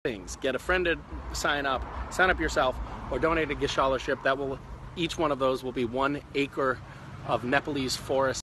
things. Get a friend to sign up yourself, or donate a gift scholarship. Each one of those will be 1 acre of Nepalese forest